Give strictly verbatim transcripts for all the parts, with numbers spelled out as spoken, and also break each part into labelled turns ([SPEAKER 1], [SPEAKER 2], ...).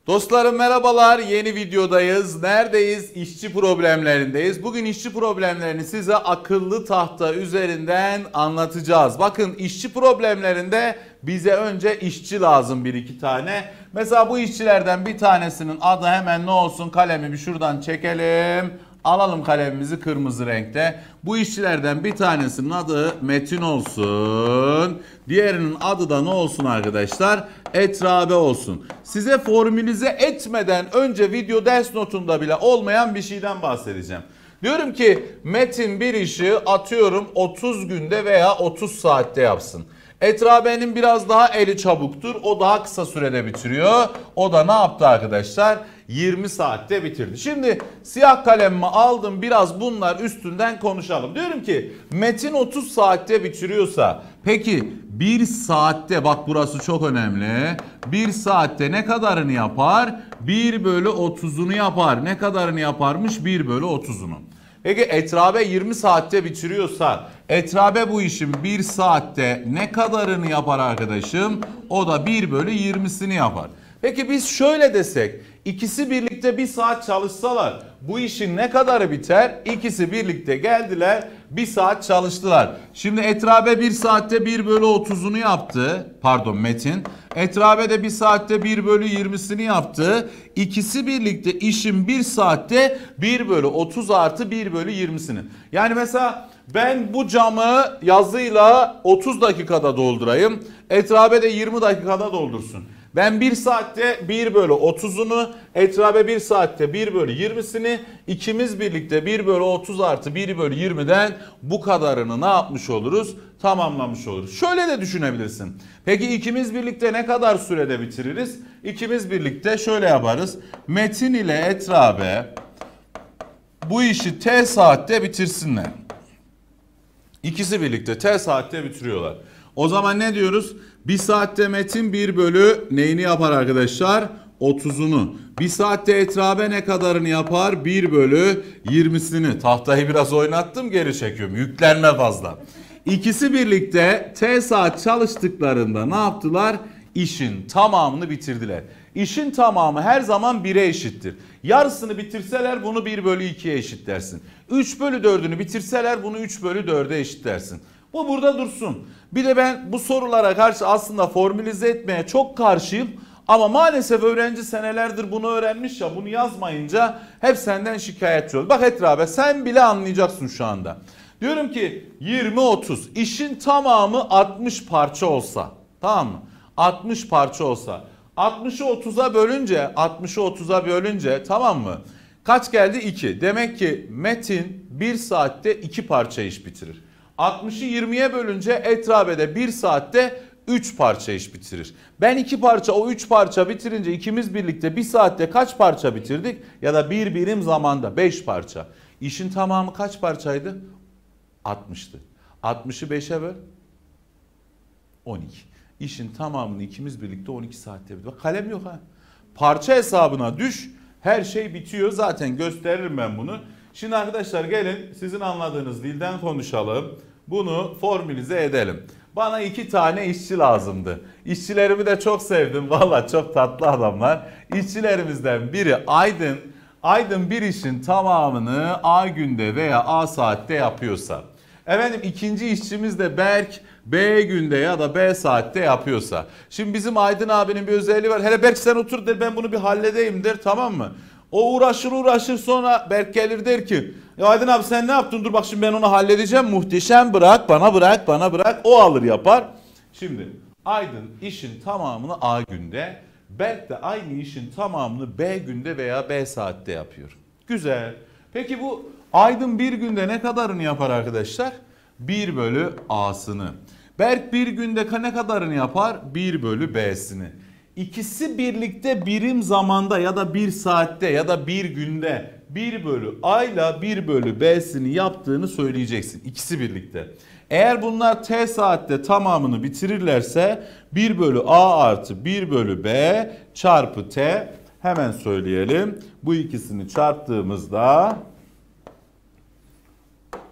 [SPEAKER 1] Dostlarım merhabalar, yeni videodayız. Neredeyiz? İşçi problemlerindeyiz. Bugün işçi problemlerini size akıllı tahta üzerinden anlatacağız. Bakın işçi problemlerinde bize önce işçi lazım bir iki tane. Mesela bu işçilerden bir tanesinin adı hemen ne olsun, kalemi bir şuradan çekelim. Alalım kalemimizi kırmızı renkte. Bu işçilerden bir tanesinin adı Metin olsun. Diğerinin adı da ne olsun arkadaşlar? Etrabe olsun. Size formülize etmeden önce video ders notunda bile olmayan bir şeyden bahsedeceğim. Diyorum ki Metin bir işi atıyorum otuz günde veya otuz saatte yapsın. Etrabe'nin biraz daha eli çabuktur. O daha kısa sürede bitiriyor. O da ne yaptı arkadaşlar? yirmi saatte bitirdi. Şimdi siyah kalemimi aldım. Biraz bunlar üstünden konuşalım. Diyorum ki Metin otuz saatte bitiriyorsa peki bir saatte, bak burası çok önemli. bir saatte ne kadarını yapar? bir bölü otuzunu yapar. Ne kadarını yaparmış? bir bölü otuzunu. Peki Etrabe yirmi saatte bitiriyorsa Etrabe bu işin bir saatte ne kadarını yapar arkadaşım? O da bir bölü yirmisini yapar. Peki biz şöyle desek, ikisi birlikte bir saat çalışsalar bu işin ne kadarı biter? İkisi birlikte geldiler, bir saat çalıştılar. Şimdi Etrabe bir saatte bir bölü otuzunu yaptı. Pardon Metin. Etrabe de bir saatte bir bölü yirmisini yaptı. İkisi birlikte işin bir saatte bir bölü otuz artı bir bölü yirmisini. Yani mesela ben bu camı yazıyla otuz dakikada doldurayım. Etrabe de yirmi dakikada doldursun. Ben bir saatte bir bölü otuzunu, Etrabe bir saatte bir bölü yirmisini, ikimiz birlikte bir bölü otuz artı bir bölü yirmiden bu kadarını ne yapmış oluruz? Tamamlamış oluruz. Şöyle de düşünebilirsin. Peki ikimiz birlikte ne kadar sürede bitiririz? İkimiz birlikte şöyle yaparız. Metin ile Etrabe bu işi T saatte bitirsinler. İkisi birlikte T saatte bitiriyorlar. O zaman ne diyoruz? Bir saatte Metin bir bölü neyini yapar arkadaşlar? otuzunu. Bir saatte Etrabe ne kadarını yapar? bir bölü yirmisini. Tahtayı biraz oynattım, geri çekiyorum. Yüklenme fazla. İkisi birlikte T saat çalıştıklarında ne yaptılar? İşin tamamını bitirdiler. İşin tamamı her zaman bire eşittir. Yarısını bitirseler bunu bir bölü ikiye eşitlersin. üç bölü dördünü bitirseler bunu üç bölü dörde eşitlersin. Bu burada dursun. Bir de ben bu sorulara karşı aslında formülize etmeye çok karşıyım. Ama maalesef öğrenci senelerdir bunu öğrenmiş ya, bunu yazmayınca hep senden şikayetçi oluyor. Bak Etrabe, sen bile anlayacaksın şu anda. Diyorum ki yirmi otuz, işin tamamı altmış parça olsa, tamam mı? altmış parça olsa, altmışı otuza bölünce, altmışı otuza bölünce tamam mı? Kaç geldi? iki. Demek ki Metin bir saatte iki parça iş bitirir. altmışı yirmiye bölünce Etrabe'de bir saatte üç parça iş bitirir. Ben iki parça, o üç parça bitirince ikimiz birlikte bir saatte kaç parça bitirdik? Ya da bir birim zamanda beş parça. İşin tamamı kaç parçaydı? altmıştı. altmışı beşe böl. on iki. İşin tamamını ikimiz birlikte on iki saatte bitirdik. Bak kalem yok ha. Parça hesabına düş. Her şey bitiyor. Zaten gösteririm ben bunu. Şimdi arkadaşlar gelin sizin anladığınız dilden konuşalım. Bunu formülize edelim. Bana iki tane işçi lazımdı. İşçilerimi de çok sevdim. Valla çok tatlı adamlar. İşçilerimizden biri Aydın. Aydın bir işin tamamını A günde veya A saatte yapıyorsa. Efendim ikinci işçimiz de Berk. B günde ya da B saatte yapıyorsa. Şimdi bizim Aydın abinin bir özelliği var. Hele Berk sen otur der, ben bunu bir halledeyim der, tamam mı? O uğraşır uğraşır sonra Berk gelir der ki ya Aydın abi sen ne yaptın, dur bak şimdi ben onu halledeceğim, muhteşem, bırak bana bırak bana bırak, o alır yapar. Şimdi Aydın işin tamamını A günde, Berk de aynı işin tamamını B günde veya B saatte yapıyor. Güzel. Peki bu Aydın bir günde ne kadarını yapar arkadaşlar? bir bölü A'sını. Berk bir günde ne kadarını yapar? bir bölü B'sini. İkisi birlikte birim zamanda ya da bir saatte ya da bir günde bir bölü A ile bir bölü B'sini yaptığını söyleyeceksin. İkisi birlikte. Eğer bunlar T saatte tamamını bitirirlerse bir bölü A artı bir bölü B çarpı T, hemen söyleyelim. Bu ikisini çarptığımızda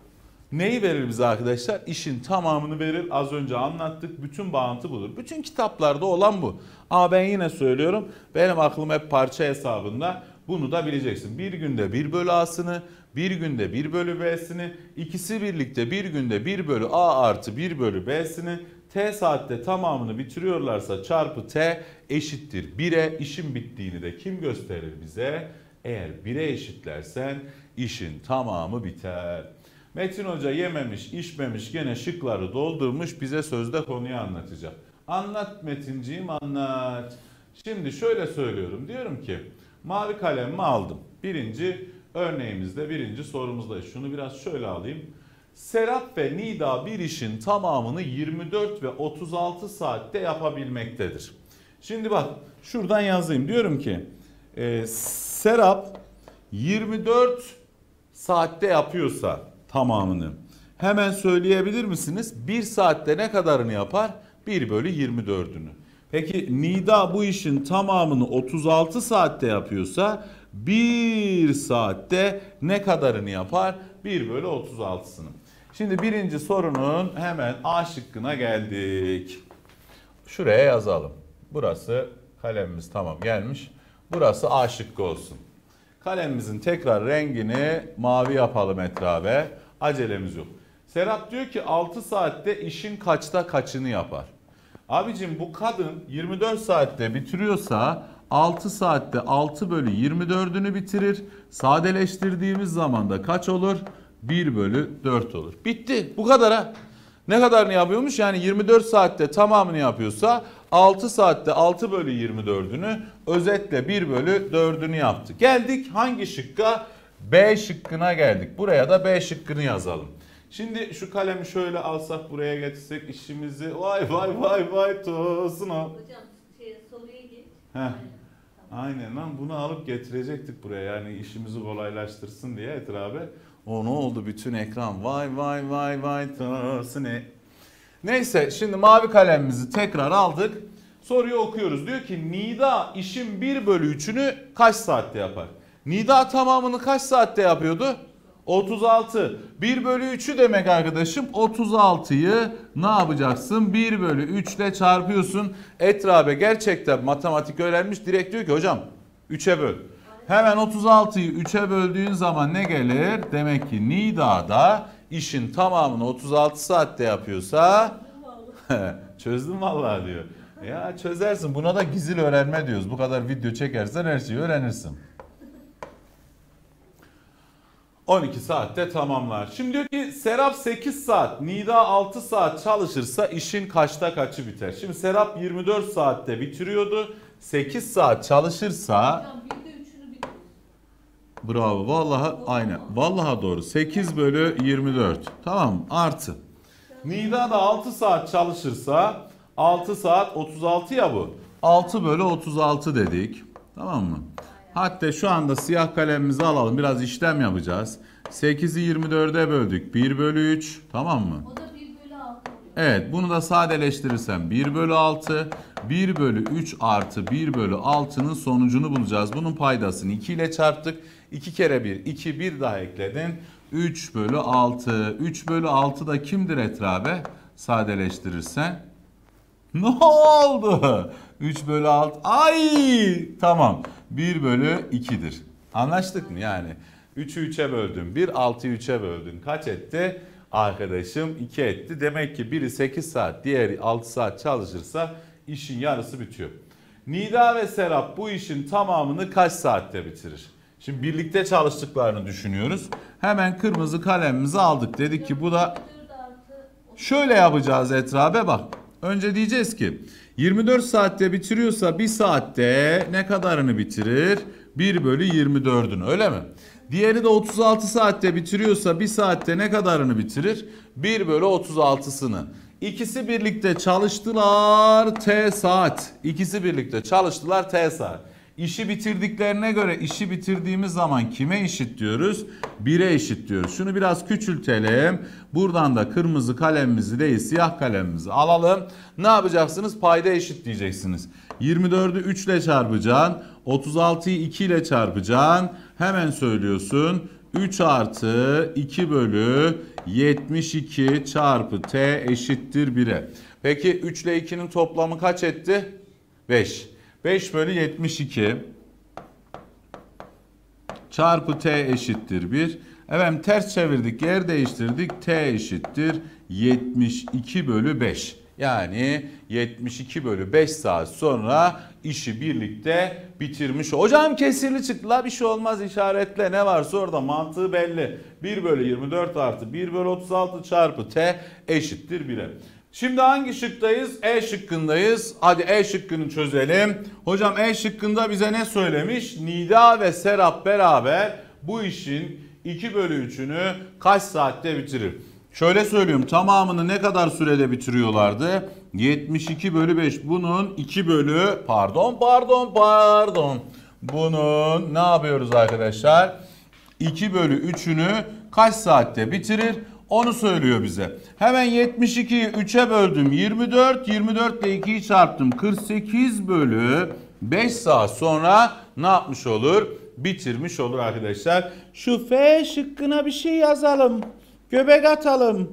[SPEAKER 1] Neyi verir bize arkadaşlar? İşin tamamını verir. Az önce anlattık. Bütün bağıntı budur. Bütün kitaplarda olan bu. Ama ben yine söylüyorum. Benim aklım hep parça hesabında. Bunu da bileceksin. Bir günde bir bölü A'sını, bir günde bir bölü B'sini, ikisi birlikte bir günde bir bölü A artı bir bölü B'sini, T saatte tamamını bitiriyorlarsa çarpı T eşittir bire. İşin bittiğini de kim gösterir bize? Eğer bire eşitlersen işin tamamı biter. Metin Hoca yememiş, içmemiş, gene şıkları doldurmuş, bize sözde konuyu anlatacak. Anlat Metinciğim, anlat. Şimdi şöyle söylüyorum, diyorum ki mavi kalemimi aldım. Birinci örneğimizde, birinci sorumuzda şunu biraz şöyle alayım. Serap ve Nida bir işin tamamını yirmi dört ve otuz altı saatte yapabilmektedir. Şimdi bak şuradan yazayım, diyorum ki e, Serap yirmi dört saatte yapıyorsa tamamını, hemen söyleyebilir misiniz? bir saatte ne kadarını yapar? bir bölü yirmi dördünü. Peki Nida bu işin tamamını otuz altı saatte yapıyorsa bir saatte ne kadarını yapar? bir bölü otuz altısını. Şimdi birinci sorunun hemen A şıkkına geldik. Şuraya yazalım. Burası kalemimiz tamam gelmiş. Burası A şıkkı olsun. Kalemimizin tekrar rengini mavi yapalım etrafa. Acelemiz yok. Serap diyor ki altı saatte işin kaçta kaçını yapar? Abicim bu kadın yirmi dört saatte bitiriyorsa altı saatte altı bölü yirmi dördünü bitirir. Sadeleştirdiğimiz zaman da kaç olur? bir bölü dört olur. Bitti. Bu kadar ha. Ne kadarını yapıyormuş? Yani yirmi dört saatte tamamını yapıyorsa altı saatte altı bölü yirmi dördünü, özetle bir bölü dördünü yaptı. Geldik hangi şıkka? B şıkkına geldik. Buraya da B şıkkını yazalım. Şimdi şu kalemi şöyle alsak, buraya getirsek işimizi, vay vay vay vay tosun o.
[SPEAKER 2] Hocam şey, soruya geç.
[SPEAKER 1] Heh. Aynen lan, bunu alıp getirecektik buraya, yani işimizi kolaylaştırsın diye etrafı. O ne oldu, bütün ekran vay vay vay vay tosun ne. Neyse, şimdi mavi kalemimizi tekrar aldık. Soruyu okuyoruz. Diyor ki Nida işin bir bölü üçünü kaç saatte yapar? Nida tamamını kaç saatte yapıyordu? otuz altı. bir bölü üçü demek arkadaşım. otuz altıyı ne yapacaksın? bir bölü üç ile çarpıyorsun. Etrabe gerçekten matematik öğrenmiş. Direkt diyor ki hocam üçe böl. Hemen otuz altıyı üçe böldüğün zaman ne gelir? Demek ki Nida da işin tamamını otuz altı saatte yapıyorsa çözdüm vallahi diyor. Ya çözersin. Buna da gizil öğrenme diyoruz. Bu kadar video çekersen her şeyi öğrenirsin. on iki saatte tamamlar. Şimdi diyor ki Serap sekiz saat, Nida altı saat çalışırsa işin kaçta kaçı biter? Şimdi Serap yirmi dört saatte bitiriyordu. sekiz saat çalışırsa...
[SPEAKER 2] Hocam bir de üçünü bitir.
[SPEAKER 1] Bravo. Vallahi aynen. Vallahi doğru. sekiz bölü yirmi dört. Tamam, artı. Nida da altı saat çalışırsa altı saat otuz altı ya bu. altı bölü otuz altı dedik. Tamam mı? Hatta şu anda siyah kalemimizi alalım. Biraz işlem yapacağız. sekizi yirmi dörde böldük. bir bölü üç. Tamam mı?
[SPEAKER 2] O da bir bölü altı oluyor.
[SPEAKER 1] Evet, bunu da sadeleştirirsem bir bölü altı. bir bölü üç artı bir bölü altının sonucunu bulacağız. Bunun paydasını iki ile çarptık. iki kere bir, iki, bir daha ekledin. üç bölü altı. üç bölü altı da kimdir etrabe? Sadeleştirirsen. Ne oldu? üç bölü altı. Ay! Tamam. bir bölü ikidir. Anlaştık mı yani? üçü üçe böldün. bir, altıyı üçe böldün. Kaç etti? Arkadaşım iki etti. Demek ki biri sekiz saat, diğeri altı saat çalışırsa işin yarısı bitiyor. Nida ve Serap bu işin tamamını kaç saatte bitirir? Şimdi birlikte çalıştıklarını düşünüyoruz. Hemen kırmızı kalemimizi aldık. Dedik ki bu da şöyle yapacağız etrabe bak. Önce diyeceğiz ki yirmi dört saatte bitiriyorsa bir saatte ne kadarını bitirir? bir bölü yirmi dördünü, öyle mi? Diğeri de otuz altı saatte bitiriyorsa bir saatte ne kadarını bitirir? bir bölü otuz altısını. İkisi birlikte çalıştılar T saat. İkisi birlikte çalıştılar T saat. İşi bitirdiklerine göre işi bitirdiğimiz zaman kime eşit diyoruz? bire eşit diyoruz. Şunu biraz küçültelim. Buradan da kırmızı kalemimizi değil siyah kalemimizi alalım. Ne yapacaksınız? Payda eşit diyeceksiniz. yirmi dördü üç ile çarpacaksın. otuz altıyı iki ile çarpacaksın. Hemen söylüyorsun. üç artı iki bölü yetmiş iki çarpı t eşittir bire. Peki üç ile ikinin toplamı kaç etti? beş. beş bölü yetmiş iki çarpı t eşittir bir. Efendim ters çevirdik, yer değiştirdik. T eşittir yetmiş iki bölü beş. Yani yetmiş iki bölü beş saat sonra işi birlikte bitirmiş. Hocam kesirli çıktı. La bir şey olmaz, işaretle, ne varsa orada, mantığı belli. bir bölü yirmi dört artı bir bölü otuz altı çarpı t eşittir bire. Şimdi hangi şıktayız? E şıkkındayız. Hadi E şıkkını çözelim. Hocam E şıkkında bize ne söylemiş? Nida ve Serap beraber bu işin iki bölü üçünü kaç saatte bitirir? Şöyle söylüyorum, tamamını ne kadar sürede bitiriyorlardı? yetmiş iki bölü beş. Bunun iki bölü pardon pardon pardon. Bunun ne yapıyoruz arkadaşlar? iki bölü üçünü kaç saatte bitirir? Onu söylüyor bize. Hemen yetmiş ikiyi üçe böldüm. yirmi dört. yirmi dört ile ikiyi çarptım. kırk sekiz bölü beş saat sonra ne yapmış olur? Bitirmiş olur arkadaşlar. Şu F şıkkına bir şey yazalım. Göbek atalım.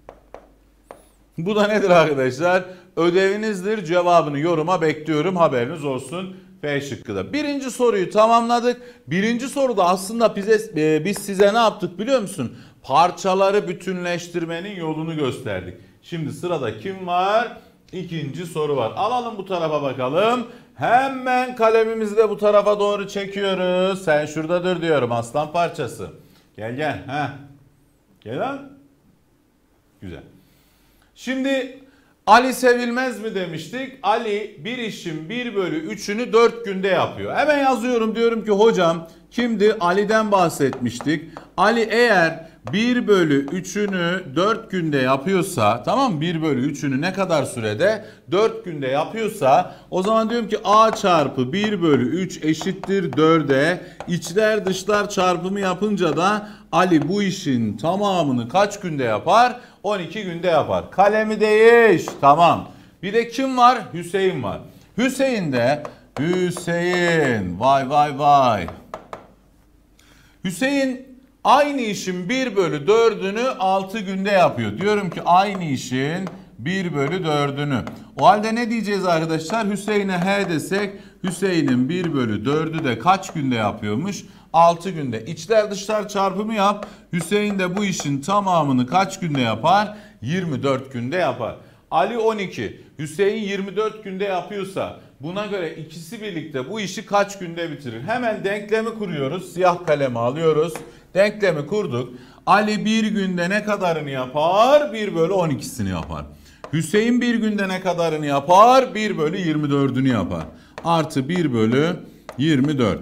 [SPEAKER 1] Bu da nedir arkadaşlar? Ödevinizdir. Cevabını yoruma bekliyorum. Haberiniz olsun. F şıkkı da. Birinci soruyu tamamladık. Birinci soruda aslında bize, e, biz size ne yaptık biliyor musun? Parçaları bütünleştirmenin yolunu gösterdik. Şimdi sırada kim var? İkinci soru var. Alalım bu tarafa bakalım. Hemen kalemimizi de bu tarafa doğru çekiyoruz. Sen şurada dur diyorum aslan parçası. Gel gel. Heh. Gel lan. Güzel. Şimdi Ali sevilmez mi demiştik? Ali bir işin bir bölü üçünü dört günde yapıyor. Hemen yazıyorum, diyorum ki hocam kimdi? Ali'den bahsetmiştik. Ali eğer bir bölü üçünü dört günde yapıyorsa, tamam, bir bölü üçünü ne kadar sürede? dört günde yapıyorsa, o zaman diyorum ki A çarpı bir bölü üç eşittir dörde. İçler dışlar çarpımı yapınca da Ali bu işin tamamını kaç günde yapar? on iki günde yapar. Kalemi değiş. Tamam. Bir de kim var? Hüseyin var. Hüseyin de Hüseyin. Vay vay vay. Hüseyin aynı işin bir bölü dördünü altı günde yapıyor. Diyorum ki aynı işin bir bölü dördünü. O halde ne diyeceğiz arkadaşlar? Hüseyin'e H desek, Hüseyin'in bir bölü dördü de kaç günde yapıyormuş? altı günde. İçler dışlar çarpımı yap. Hüseyin de bu işin tamamını kaç günde yapar? yirmi dört günde yapar. Ali on iki. Hüseyin yirmi dört günde yapıyorsa buna göre ikisi birlikte bu işi kaç günde bitirir? Hemen denklemi kuruyoruz. Siyah kalemi alıyoruz. Denklemi kurduk. Ali bir günde ne kadarını yapar? bir bölü on ikisini yapar. Hüseyin bir günde ne kadarını yapar? bir bölü yirmi dördünü yapar. Artı bir bölü yirmi dört.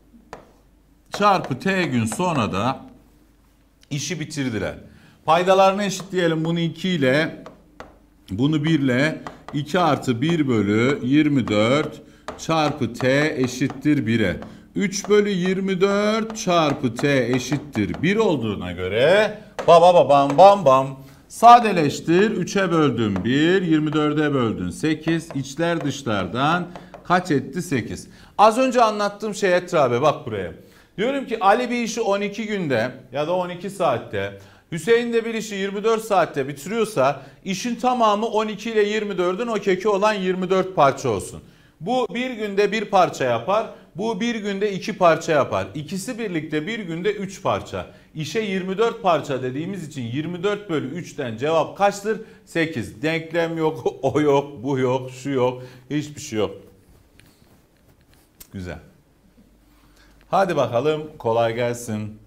[SPEAKER 1] Çarpı t gün sonra da işi bitirdiler. Paydalarını eşitleyelim. Bunu iki ile, bunu bir ile. iki artı bir bölü yirmi dört çarpı t eşittir bire. üç bölü yirmi dört çarpı t eşittir bir olduğuna göre baba babam bam bam sadeleştir. üçe böldüm bir, yirmi dörde böldün sekiz. İçler dışlardan kaç etti? sekiz. Az önce anlattığım şey etrabe bak buraya. Diyorum ki Ali bir işi on iki günde ya da on iki saatte, Hüseyin de bir işi yirmi dört saatte bitiriyorsa işin tamamı on iki ile yirmi dördün o kökü olan yirmi dört parça olsun. Bu bir günde bir parça yapar. Bu bir günde iki parça yapar. İkisi birlikte bir günde üç parça. İşe yirmi dört parça dediğimiz için yirmi dört bölü üçten cevap kaçtır? sekiz. Denklem yok, o yok, bu yok, şu yok, hiçbir şey yok. Güzel. Hadi bakalım, kolay gelsin.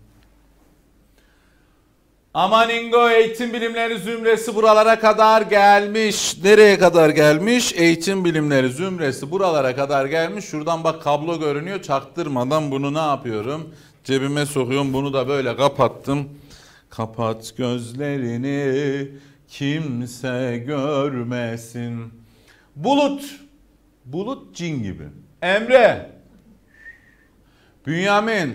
[SPEAKER 1] Amaningo Eğitim Bilimleri Zümresi buralara kadar gelmiş. Nereye kadar gelmiş? Eğitim Bilimleri Zümresi buralara kadar gelmiş. Şuradan bak kablo görünüyor. Çaktırmadan bunu ne yapıyorum? Cebime sokuyorum. Bunu da böyle kapattım. Kapat gözlerini, kimse görmesin. Bulut. Bulut cin gibi. Emre. Bünyamin.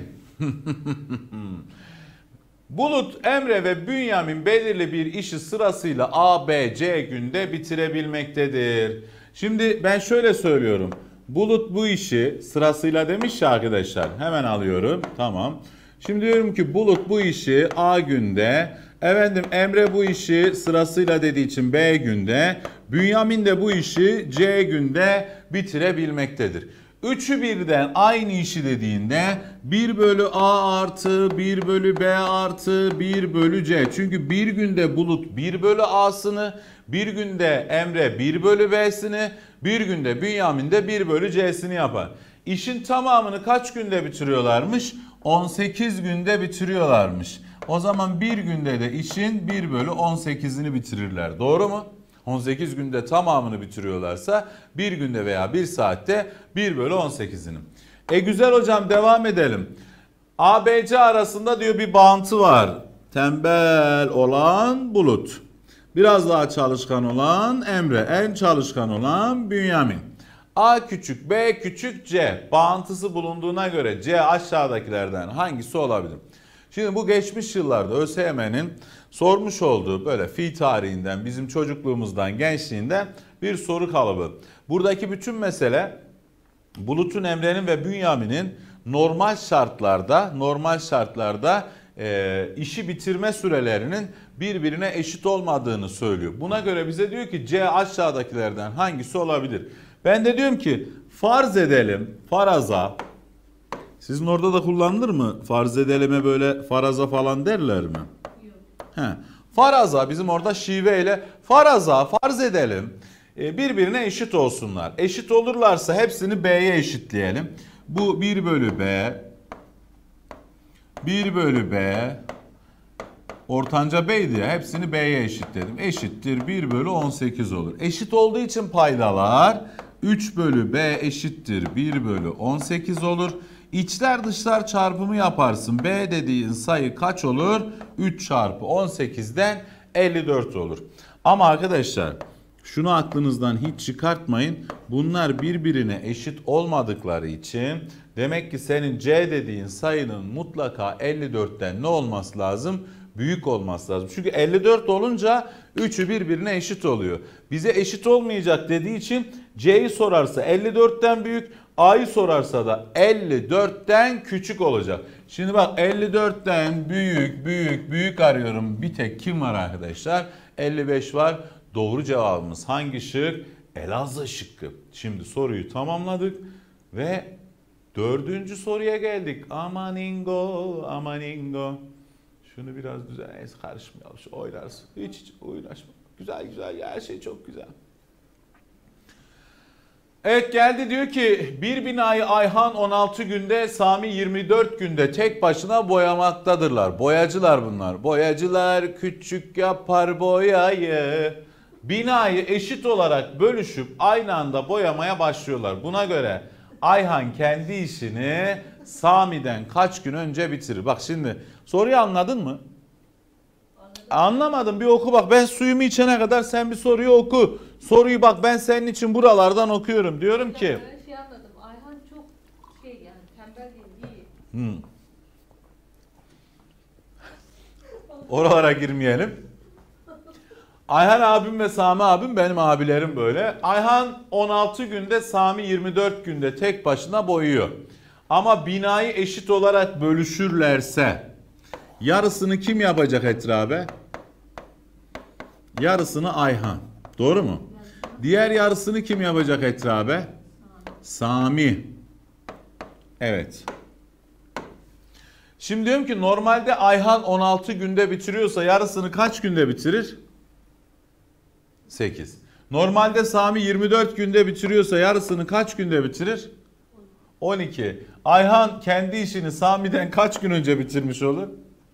[SPEAKER 1] Bulut, Emre ve Bünyamin belirli bir işi sırasıyla A, B, C günde bitirebilmektedir. Şimdi ben şöyle söylüyorum. Bulut bu işi sırasıyla demiş ya arkadaşlar. Hemen alıyorum. Tamam. Şimdi diyorum ki Bulut bu işi A günde, Efendim Emre bu işi sırasıyla dediği için B günde, Bünyamin de bu işi C günde bitirebilmektedir. Üçü birden aynı işi dediğinde bir bölü A artı bir bölü B artı bir bölü C. Çünkü bir günde Bulut bir bölü A'sını, bir günde Emre bir bölü B'sini, bir günde Bünyamin de bir bölü C'sini yapar. İşin tamamını kaç günde bitiriyorlarmış? on sekiz günde bitiriyorlarmış. O zaman bir günde de işin bir bölü on sekizini bitirirler. Doğru mu? on sekiz günde tamamını bitiriyorlarsa bir günde veya bir saatte bir bölü on sekizini. E güzel hocam, devam edelim. A B C arasında diyor bir bağıntı var. Tembel olan Bulut. Biraz daha çalışkan olan Emre. En çalışkan olan Bünyamin. A küçük, B küçük, C bağıntısı bulunduğuna göre C aşağıdakilerden hangisi olabilir? Şimdi bu geçmiş yıllarda ÖSYM'nin sormuş olduğu böyle fi tarihinden, bizim çocukluğumuzdan, gençliğinden bir soru kalıbı. Buradaki bütün mesele Bulut'un, Emre'nin ve Bünyamin'in normal şartlarda, normal şartlarda e, işi bitirme sürelerinin birbirine eşit olmadığını söylüyor. Buna göre bize diyor ki C aşağıdakilerden hangisi olabilir? Ben de diyorum ki farz edelim, faraza. Sizin orada da kullanılır mı? Farz edelime böyle faraza falan derler mi?
[SPEAKER 2] Yok.
[SPEAKER 1] He. Faraza bizim orada şiveyle faraza farz edelim birbirine eşit olsunlar. Eşit olurlarsa hepsini B'ye eşitleyelim. Bu bir bölü B, bir bölü B, ortanca B'ydi ya, hepsini B'ye eşitledim. Eşittir bir bölü on sekiz olur. Eşit olduğu için paydalar üç bölü B eşittir bir bölü on sekiz olur. İçler dışlar çarpımı yaparsın. B dediğin sayı kaç olur? üç çarpı on sekizden elli dört olur. Ama arkadaşlar şunu aklınızdan hiç çıkartmayın. Bunlar birbirine eşit olmadıkları için demek ki senin C dediğin sayının mutlaka elli dörtten ne olması lazım? Büyük olması lazım. Çünkü elli dört olunca üçü birbirine eşit oluyor. Bize eşit olmayacak dediği için C'yi sorarsa elli dörtten büyük, A'yı sorarsa da elli dörtten küçük olacak. Şimdi bak elli dörtten büyük büyük büyük arıyorum. Bir tek kim var arkadaşlar? elli beş var. Doğru cevabımız hangi şık? Elazığ şıkkı. Şimdi soruyu tamamladık ve dördüncü soruya geldik. Amaningo, amaningo. Şunu biraz düzenleyiz, karışmayalım. Şu oynarsın. Hiç hiç oynaşma. Güzel güzel ya, her şey çok güzel. Evet, geldi diyor ki bir binayı Ayhan on altı günde, Sami yirmi dört günde tek başına boyamaktadırlar. Boyacılar bunlar. Boyacılar küçük yapar boyayı. Binayı eşit olarak bölüşüp aynı anda boyamaya başlıyorlar. Buna göre Ayhan kendi işini Sami'den kaç gün önce bitirir? Bak şimdi soruyu anladın mı?
[SPEAKER 2] Anladım.
[SPEAKER 1] Anlamadım, bir oku bak. Ben suyumu içene kadar sen bir soruyu oku. Soruyu bak ben senin için buralardan okuyorum. Diyorum ki.
[SPEAKER 2] Ben şey anladım. Ayhan çok şey yani tembel değil, iyi.
[SPEAKER 1] Hmm. Oralara girmeyelim. Ayhan abim ve Sami abim benim abilerim böyle. Ayhan on altı günde, Sami yirmi dört günde tek başına boyuyor. Ama binayı eşit olarak bölüşürlerse yarısını kim yapacak etrabe? Yarısını Ayhan. Doğru mu? Diğer yarısını kim yapacak etrabe? Sami. Evet. Şimdi diyorum ki normalde Ayhan on altı günde bitiriyorsa yarısını kaç günde bitirir? sekiz. Normalde Sami yirmi dört günde bitiriyorsa yarısını kaç günde bitirir? on iki. Ayhan kendi işini Sami'den kaç gün önce bitirmiş olur?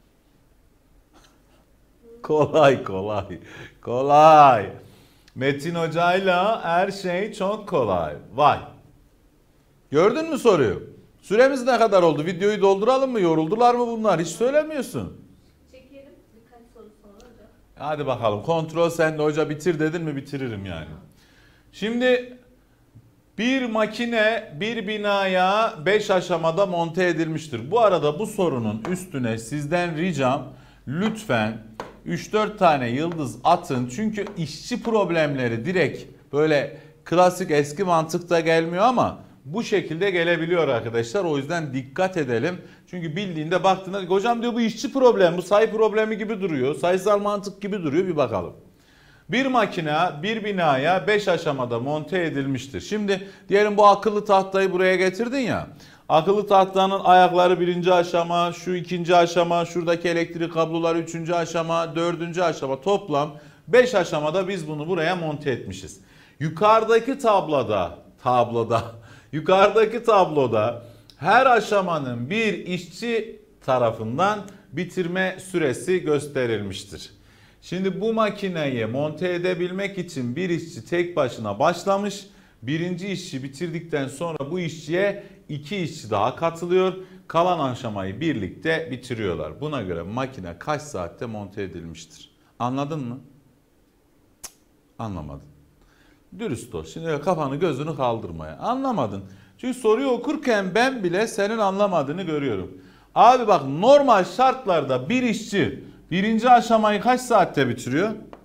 [SPEAKER 1] Kolay kolay. Kolay. Metin Hoca'yla her şey çok kolay. Vay. Gördün mü soruyu? Süremiz ne kadar oldu? Videoyu dolduralım mı? Yoruldular mı bunlar? Hiç söylemiyorsun.
[SPEAKER 2] Çekelim birkaç soru sonra hocam.
[SPEAKER 1] Hadi bakalım. Kontrol sende, hoca bitir dedin mi bitiririm yani. Şimdi bir makine bir binaya beş aşamada monte edilmiştir. Bu arada bu sorunun üstüne sizden ricam lütfen üç dört tane yıldız atın. Çünkü işçi problemleri direkt böyle klasik eski mantıkta gelmiyor ama bu şekilde gelebiliyor arkadaşlar. O yüzden dikkat edelim. Çünkü bildiğinde baktığında hocam diyor bu işçi problemi, bu sayı problemi gibi duruyor. Sayısal mantık gibi duruyor, bir bakalım. Bir makine bir binaya beş aşamada monte edilmiştir. Şimdi diyelim bu akıllı tahtayı buraya getirdin ya. Akıllı tahtanın ayakları birinci aşama, şu ikinci aşama, şuradaki elektrik kabloları üçüncü aşama, dördüncü aşama, toplam beş aşamada biz bunu buraya monte etmişiz. Yukarıdaki tabloda, tabloda, yukarıdaki tabloda her aşamanın bir işçi tarafından bitirme süresi gösterilmiştir. Şimdi bu makineyi monte edebilmek için bir işçi tek başına başlamış. Birinci işçi bitirdikten sonra bu işçiye iki işçi daha katılıyor. Kalan aşamayı birlikte bitiriyorlar. Buna göre makine kaç saatte monte edilmiştir? Anladın mı? Cık, anlamadın. Dürüst ol. Şimdi kafanı gözünü kaldırmaya. Anlamadın. Çünkü soruyu okurken ben bile senin anlamadığını görüyorum. Abi bak, normal şartlarda bir işçi birinci aşamayı kaç saatte bitiriyor?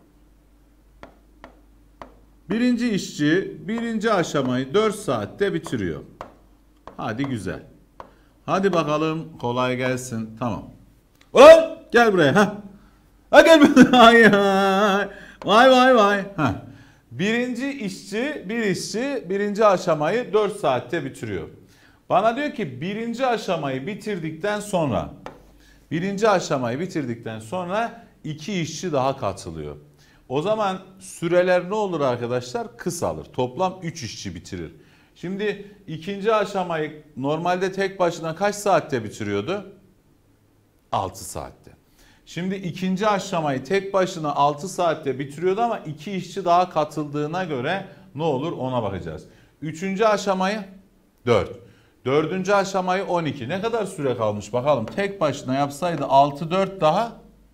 [SPEAKER 1] Birinci işçi birinci aşamayı dört saatte bitiriyor. Hadi güzel. Hadi bakalım, kolay gelsin. Tamam. Ulan gel buraya. Ha. Ha gel buraya. Vay vay vay. Ha. Birinci işçi bir işçi birinci aşamayı dört saatte bitiriyor. Bana diyor ki birinci aşamayı bitirdikten sonra birinci aşamayı bitirdikten sonra iki işçi daha katılıyor. O zaman süreler ne olur arkadaşlar? Kısalır. Toplam üç işçi bitirir. Şimdi ikinci aşamayı normalde tek başına kaç saatte bitiriyordu? altı saatte. Şimdi ikinci aşamayı tek başına altı saatte bitiriyordu ama iki işçi daha katıldığına göre ne olur ona bakacağız. Üçüncü aşamayı dört. Dördüncü aşamayı on iki. Ne kadar süre kalmış bakalım. Tek başına yapsaydı altı dört daha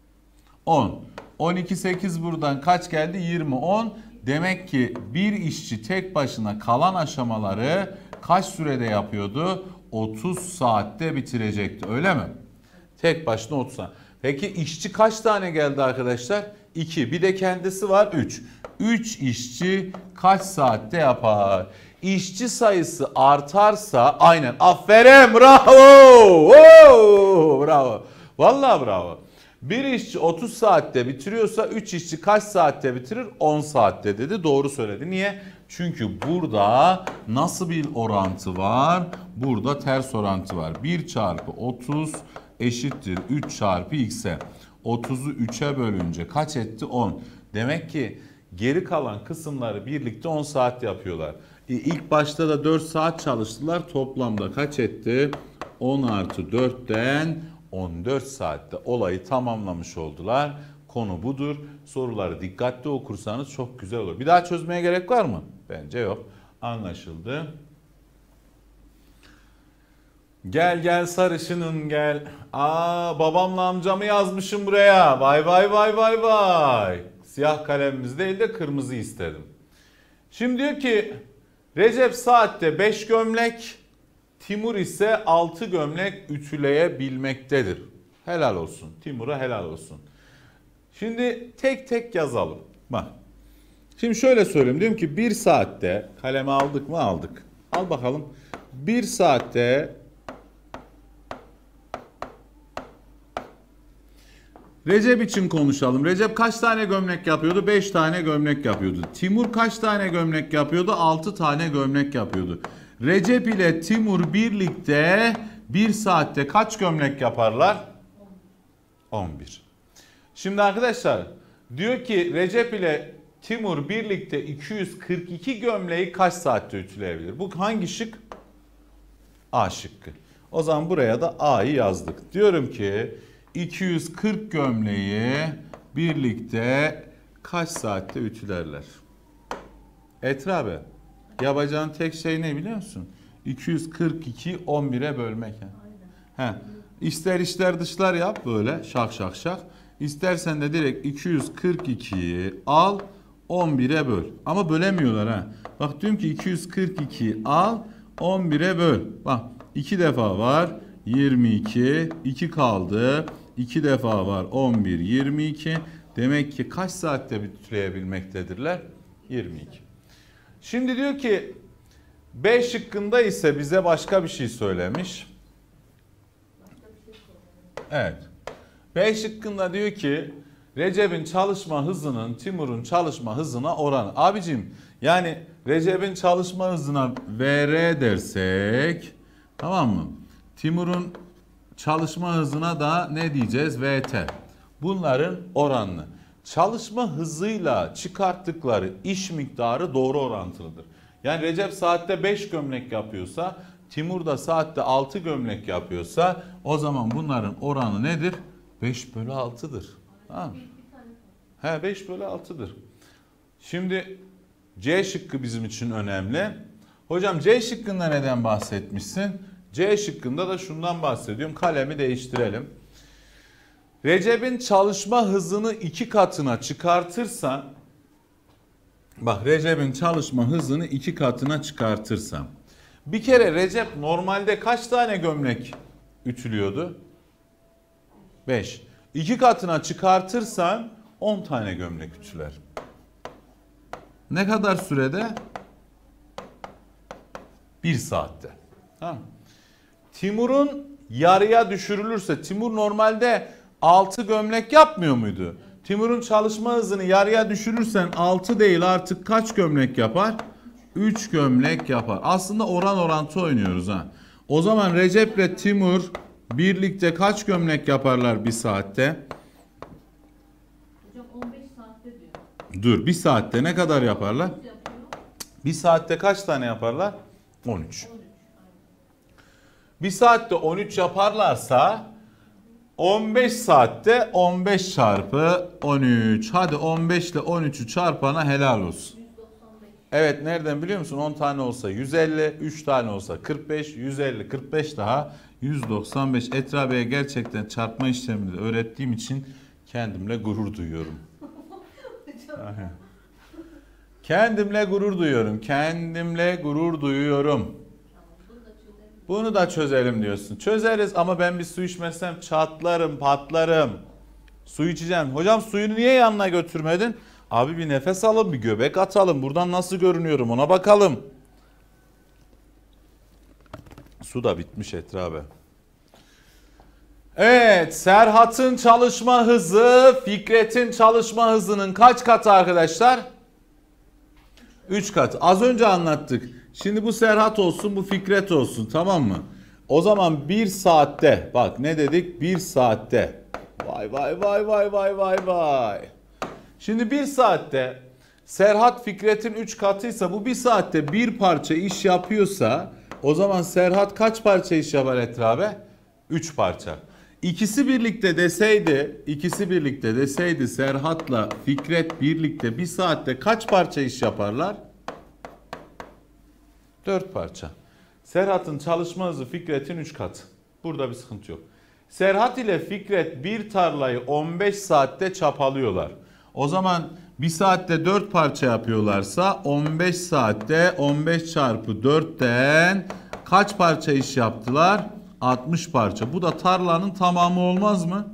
[SPEAKER 1] on. on iki sekiz buradan kaç geldi? yirmi on. Demek ki bir işçi tek başına kalan aşamaları kaç sürede yapıyordu? otuz saatte bitirecekti, öyle mi? Tek başına otuz saat. Peki işçi kaç tane geldi arkadaşlar? iki. Bir de kendisi var, üç. üç işçi kaç saatte yapar? İşçi sayısı artarsa aynen, aferin, bravo. Oo, bravo. Vallahi bravo. Bir işçi otuz saatte bitiriyorsa üç işçi kaç saatte bitirir? on saatte dedi. Doğru söyledi. Niye? Çünkü burada nasıl bir orantı var? Burada ters orantı var. bir çarpı otuz eşittir üç çarpı x'e. otuzu üçe bölünce kaç etti? on. Demek ki geri kalan kısımları birlikte on saat yapıyorlar. E, ilk başta da dört saat çalıştılar. Toplamda kaç etti? on artı dörtten on dört saatte olayı tamamlamış oldular. Konu budur. Soruları dikkatli okursanız çok güzel olur. Bir daha çözmeye gerek var mı? Bence yok. Anlaşıldı. Gel gel sarışının gel. Aa, babamla amcamı yazmışım buraya. Vay vay vay vay vay. Siyah kalemimiz değil de kırmızı istedim. Şimdi diyor ki Recep saatte beş gömlek, Timur ise altı gömlek ütüleyebilmektedir. Helal olsun. Timur'a helal olsun. Şimdi tek tek yazalım. Bak. Şimdi şöyle söyleyeyim. Diyorum ki bir saatte, kalemi aldık mı? Aldık. Al bakalım. bir saatte Recep için konuşalım. Recep kaç tane gömlek yapıyordu? beş tane gömlek yapıyordu. Timur kaç tane gömlek yapıyordu? altı tane gömlek yapıyordu. Recep ile Timur birlikte bir saatte kaç gömlek yaparlar? on bir. Şimdi arkadaşlar diyor ki Recep ile Timur birlikte iki yüz kırk iki gömleği kaç saatte ütüleyebilir? Bu hangi şık? A şıkkı. O zaman buraya da A'yı yazdık. Diyorum ki iki yüz kırk gömleği birlikte kaç saatte ütülerler? Etra abi, yapacağın tek şey ne biliyor musun? iki yüz kırk iki on bire bölmek. He. İster içler dışlar yap böyle şak şak şak. İstersen de direkt iki yüz kırk ikiyi al on bire böl. Ama bölemiyorlar ha. Bak diyorum ki iki yüz kırk ikiyi al on bire böl. Bak iki defa var yirmi iki, iki kaldı. iki defa var on bir, yirmi iki. Demek ki kaç saatte ütüleyebilmektedirler? yirmi iki. Şimdi diyor ki B şıkkında ise bize başka bir şey söylemiş.
[SPEAKER 2] Başka bir şey sorayım.
[SPEAKER 1] Evet. B şıkkında diyor ki Recep'in çalışma hızının Timur'un çalışma hızına oranı. Abicim yani Recep'in çalışma hızına V R dersek, tamam mı? Timur'un çalışma hızına da ne diyeceğiz? V T. Bunların oranını. Çalışma hızıyla çıkarttıkları iş miktarı doğru orantılıdır. Yani Recep saatte beş gömlek yapıyorsa, Timur da saatte altı gömlek yapıyorsa o zaman bunların oranı nedir? beş bölü altıdır. Tamam.
[SPEAKER 2] Bir, bir tane var.
[SPEAKER 1] He, beş bölü altıdır. Şimdi C şıkkı bizim için önemli. Hocam C şıkkında neden bahsetmişsin? C şıkkında da şundan bahsediyorum. Kalemi değiştirelim. Recep'in çalışma hızını iki katına çıkartırsan, bak Recep'in çalışma hızını iki katına çıkartırsam, bir kere Recep normalde kaç tane gömlek ütülüyordu? beş. İki katına çıkartırsan on tane gömlek ütüler. Ne kadar sürede? bir saatte. Tamam. Timur'un yarıya düşürülürse, Timur normalde altı gömlek yapmıyor muydu? Timur'un çalışma hızını yarıya düşürürsen altı değil artık kaç gömlek yapar? üç gömlek yapar. Aslında oran orantı oynuyoruz ha. O zaman Recep'le Timur birlikte kaç gömlek yaparlar bir saatte?
[SPEAKER 2] Hocam on beş saatte diyor.
[SPEAKER 1] Dur, bir saatte ne kadar yaparlar?
[SPEAKER 2] Nasıl yapıyor?
[SPEAKER 1] Bir saatte kaç tane yaparlar? on üç.
[SPEAKER 2] on üç. Aynen.
[SPEAKER 1] Bir saatte on üç yaparlarsa on beş saatte on beş çarpı on üç. Hadi on beş ile on üçü çarpana helal olsun.
[SPEAKER 2] yüz doksan beş.
[SPEAKER 1] Evet, nereden biliyor musun? on tane olsa yüz elli, üç tane olsa kırk beş, yüz elli, kırk beş daha yüz doksan beş. Etra Bey'e gerçekten çarpma işlemini öğrettiğim için kendimle gurur duyuyorum.
[SPEAKER 2] Hocam.
[SPEAKER 1] Kendimle gurur duyuyorum. Kendimle gurur duyuyorum.
[SPEAKER 2] Tamam, bunu da çözelim.
[SPEAKER 1] Bunu da çözelim diyorsun. Çözeriz ama ben bir su içmezsem çatlarım, patlarım. Su içeceğim. Hocam suyunu niye yanına götürmedin? Abi bir nefes alın, bir göbek atalım. Buradan nasıl görünüyorum ona bakalım. Su da bitmiş Etra Bey. Evet, Serhat'ın çalışma hızı Fikret'in çalışma hızının kaç katı arkadaşlar? üç katı. Az önce anlattık. Şimdi bu Serhat olsun, bu Fikret olsun, tamam mı? O zaman bir saatte, bak ne dedik? bir saatte. Vay vay vay vay vay vay vay. Şimdi bir saatte Serhat Fikret'in üç katıysa, bu bir saatte bir parça iş yapıyorsa o zaman Serhat kaç parça iş yapar Etrabe? üç parça. İkisi birlikte deseydi, ikisi birlikte deseydi Serhat'la Fikret birlikte bir saatte kaç parça iş yaparlar? dört parça. Serhat'ın çalışma hızı Fikret'in üç katı. Burada bir sıkıntı yok. Serhat ile Fikret bir tarlayı on beş saatte çapalıyorlar. O zaman bir saatte dört parça yapıyorlarsa on beş saatte on beş çarpı dörtten kaç parça iş yaptılar? altmış parça. Bu da tarlanın tamamı olmaz mı?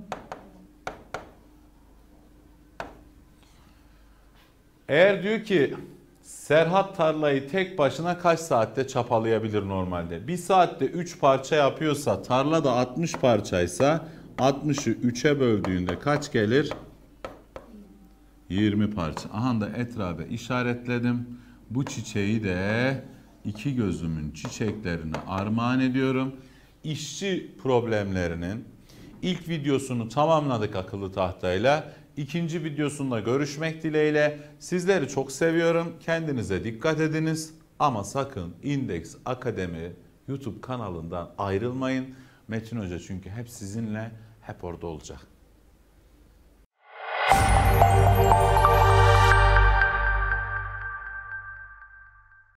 [SPEAKER 1] Eğer diyor ki Serhat tarlayı tek başına kaç saatte çapalayabilir normalde? Bir saatte üç parça yapıyorsa, tarla da altmış parçaysa altmışı üçe böldüğünde kaç gelir? yirmi parça. Aha da etrafa işaretledim. Bu çiçeği de iki gözümün çiçeklerine armağan ediyorum. İşçi problemlerinin ilk videosunu tamamladık akıllı tahtayla. İkinci videosunda görüşmek dileğiyle. Sizleri çok seviyorum. Kendinize dikkat ediniz. Ama sakın İndeks Akademi YouTube kanalından ayrılmayın. Metin Hoca çünkü hep sizinle, hep orada olacak.